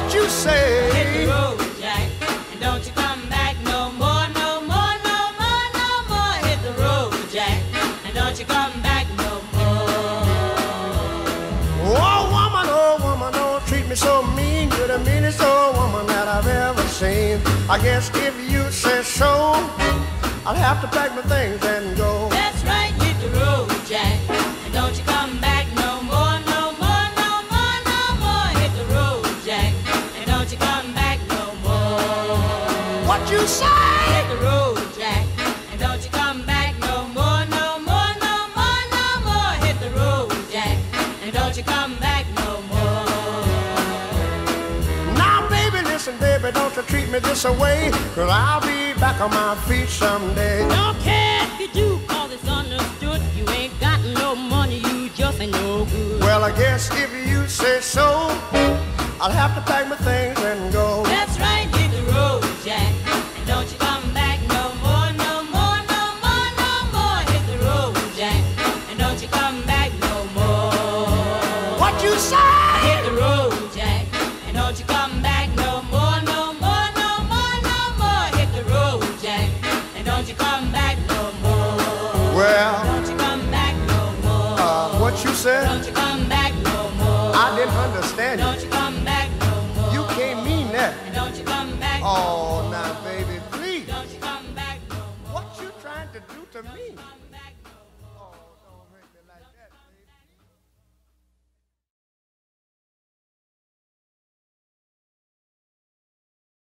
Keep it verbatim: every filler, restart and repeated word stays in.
What you say? Hit the road, Jack, and don't you come back no more, no more, no more, no more. Hit the road, Jack, and don't you come back no more. Oh woman, oh woman, don't treat me so mean. You're the meanest old woman that I've ever seen. I guess if you say so, I'll have to pack my things and go. That's right, hit the road, Jack, and don't you come back no more, no more, no more, no more. Hit the road, Jack, and don't you come back no more. What you say? Hit the road, Jack, and don't you come back no more, no more, no more, no more. Hit the road, Jack, and don't you come back no more. Now baby, listen baby, don't you treat me this way, 'cause I'll be back on my feet someday. Don't care if you do, 'cause it's understood. You ain't got no money, you just ain't no good. Well, I guess if you say so, I'll have to pack my things and go. That's right, hit the road, Jack, and don't you come back no more, no more, no more, no more. Hit the road, Jack, and don't you come back no more. What you say? Hit the road, Jack, and don't you come back no more, no more, no more, no more. Hit the road, Jack, and don't you come back no more. Well, Don't you come back no more. uh, what you said? Don't you come back no more. I didn't understand Don't you. you come back no more. You can't mean that. And don't you come back no Oh, more. now baby, please. Don't you come back no more. What you trying to do to me? Come